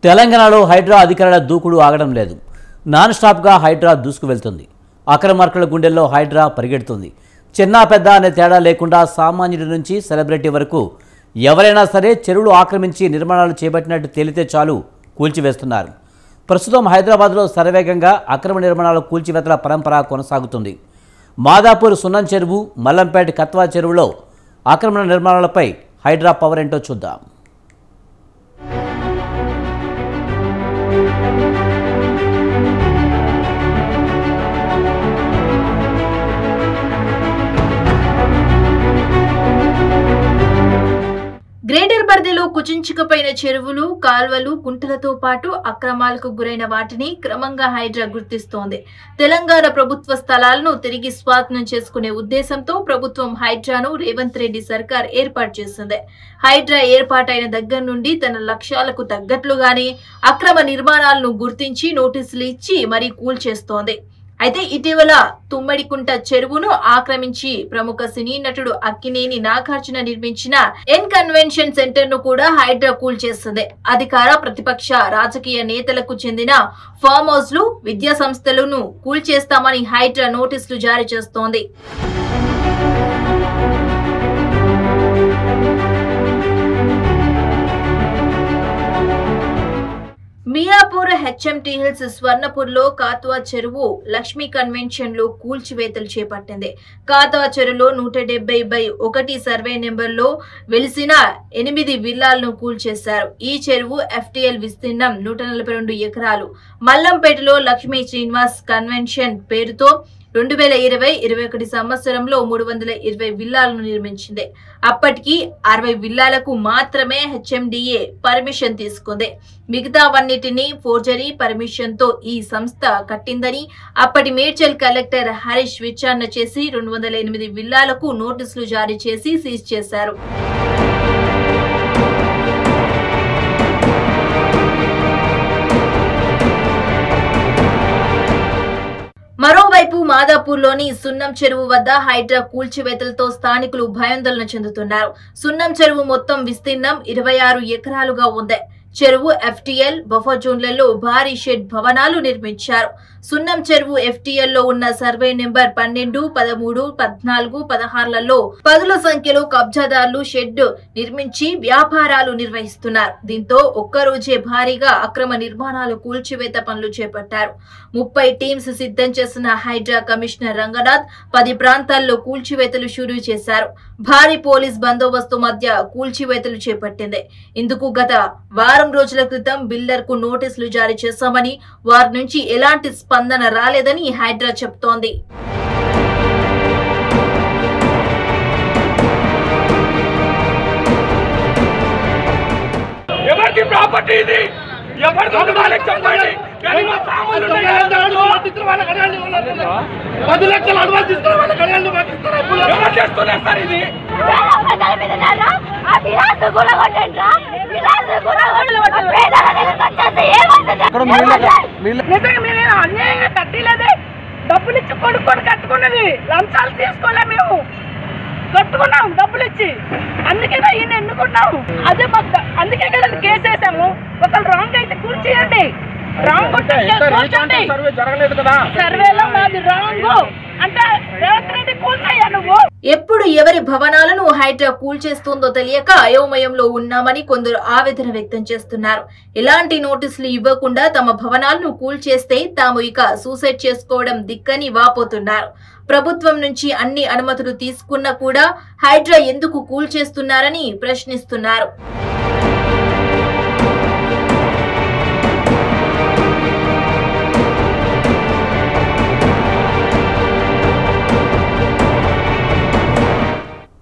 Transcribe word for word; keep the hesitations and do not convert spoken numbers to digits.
తెలంగాణలో హైడ్రా అధికారుల దూకుడు ఆగడం లేదు. నాన్ స్టాప్గా హైడ్రా దూసుకు వెళ్తుంది. అక్రమార్కుల గుండెల్లో హైడ్రా పరిగెడుతుంది. చిన్న పెద్ద అనే తేడా లేకుండా సామాన్యుడి నుంచి సెలబ్రిటీ వరకు ఎవరైనా సరే చెరువులు ఆక్రమించి నిర్మాణాలు చేపట్టినట్టు తేలితే చాలు కూల్చివేస్తున్నారు. ప్రస్తుతం హైదరాబాద్లో శరవేగంగా అక్రమ నిర్మాణాలు కూల్చివేతల పరంపర కొనసాగుతుంది. మాదాపూర్ సున్నం చెరువు, మల్లంపేట కత్వా చెరువులో ఆక్రమణ నిర్మాణాలపై హైడ్రా పవర్ ఏంటో చూద్దాం. గ్రేటర్ పరిధిలో కుచించుకుపోయిన చెరువులు, కాల్వలు, కుంటలతో పాటు అక్రమాలకు గురైన వాటిని క్రమంగా హైడ్రా గుర్తిస్తోంది. తెలంగాణ ప్రభుత్వ స్థలాలను తిరిగి స్వాధీనం చేసుకునే ఉద్దేశంతో ప్రభుత్వం హైడ్రాను రేవంత్ రెడ్డి సర్కార్ ఏర్పాటు చేసింది. హైడ్రా ఏర్పాటైన దగ్గర నుండి తన లక్ష్యాలకు తగ్గట్లుగానే అక్రమ నిర్మాణాలను గుర్తించి నోటీసులు ఇచ్చి మరీ కూల్చేస్తోంది. అయితే ఇటీవల తుమ్మడికుంట చెరువును ఆక్రమించి ప్రముఖ సినీ నటుడు అక్కినేని నాగార్జున నిర్మించిన ఎన్ కన్వెన్షన్ సెంటర్ ను కూడా హైడ్రా కూల్చేస్తుంది. అధికార ప్రతిపక్ష రాజకీయ నేతలకు చెందిన ఫామ్ హౌస్లు, విద్యా సంస్థలను కూల్చేస్తామని హైడ్రా నోటీసులు జారీ చేస్తోంది. మియాపూర్, హెచ్ఎంటీ హిల్స్, స్వర్ణపూర్ లో కాత్వా చెరువు, లక్ష్మీ కన్వెన్షన్ లో కూల్చివేతలు చేపట్టింది. కాత్వా చెరువులో నూట డెబ్బై బై ఒకటి సర్వే నెంబర్ లో వెలిసిన ఎనిమిది విల్లాలను కూల్చేశారు. ఈ చెరువు ఎఫ్టీఎల్ విస్తీర్ణం నూట నలభై రెండు ఎకరాలు. మల్లంపేటలో లక్ష్మీ శ్రీనివాస్ కన్వెన్షన్ పేరుతో రెండు వేల ఇరవై ఇరవై ఒకటి సంవత్సరంలో మూడు వందల ఇరవై విల్లాలను నిర్మించింది. అప్పటికి అరవై విల్లాలకు మాత్రమే హెచ్ఎండిఏ పర్మిషన్ తీసుకుంది. మిగతావన్నిటినీ ఫోర్జరీ పర్మిషన్ తో ఈ సంస్థ కట్టిందని అప్పటి మేడ్చల్ కలెక్టర్ హరీష్ విచారణ చేసి రెండు వందల ఎనిమిది విల్లాలకు నోటీసులు జారీ చేసి సీజ్ చేశారు. మరోవైపు మాదాపూర్లోని సున్నం చెరువు వద్ద హైడ్రా కూల్చివేతలతో స్థానికులు భయాందోళన చెందుతున్నారు. సున్నం చెరువు మొత్తం విస్తీర్ణం ఇరవై ఆరు ఎకరాలుగా ఉంది. చెరువు ఎఫ్టీఎల్ బఫర్ జోన్లలో భారీ షెడ్ భవనాలు నిర్మించారు. సున్నం చెరువు ఎఫ్టీఎల్ లో ఉన్న సర్వే నెంబర్ పన్నెండు, పదమూడు, పద్నాలుగు, పదహారులలో పదుల సంఖ్యలో కబ్జాదారులు షెడ్ నిర్మించి వ్యాపారాలు నిర్వహిస్తున్నారు. దీంతో ఒక్కరోజే భారీగా అక్రమ నిర్మాణాలు కూల్చివేత పనులు చేపట్టారు. ముప్పై టీమ్స్ సిద్ధం చేసిన హైడ్రా కమిషనర్ రంగనాథ్ పది ప్రాంతాల్లో కూల్చివేతలు షురూ చేశారు. భారీ పోలీస్ బందోబస్తు మధ్య కూల్చివేతలు చేపట్టింది. ఇందుకు గత వారం రోజుల క్రితం బిల్డర్ కు నోటీసులు జారీ చేశామని, వారి నుంచి ఎలాంటి స్పందన రాలేదని హైడ్రా చెప్తోంది. ఎవరికి ప్రాపర్టీ ఇది? ఎవరు దొంగదానికి చెప్పండి. పది లక్షలు అడ్వాన్స్ ఇస్తారు, వాళ్ళ గడియాలు ఎవరు చేస్తున్నారు సార్ ఇది? అన్యాయంగా కట్టలేదే, డబ్బులు ఇచ్చి కొనుక్కొని కట్టుకున్నది, లంచాలు తీసుకోలే, మేము కట్టుకున్నాం డబ్బులు ఇచ్చి. అందుకేనా ఈయన ఎన్నుకున్నాము. అదే అందుకే కదా కేసు వేసాము. ఒకళ్ళు రాంగ్ అయితే కూర్చేయండి, రాంగ్ సర్వేలో మాది రాంగ్ అంటే రేవంత్ రెడ్డి కూల్చేయ్యా నువ్వు. ఎప్పుడు ఎవరి భవనాలను హైడ్రా కూల్చేస్తుందో తెలియక అయోమయంలో ఉన్నామని కొందరు ఆవేదన వ్యక్తం చేస్తున్నారు. ఎలాంటి నోటీసులు ఇవ్వకుండా తమ భవనాలను కూల్చేస్తే తాము ఇక సూసైడ్ చేసుకోవడం దిక్కని వాపోతున్నారు. ప్రభుత్వం నుంచి అన్ని అనుమతులు తీసుకున్నా కూడా హైడ్రా ఎందుకు కూల్చేస్తున్నారని ప్రశ్నిస్తున్నారు.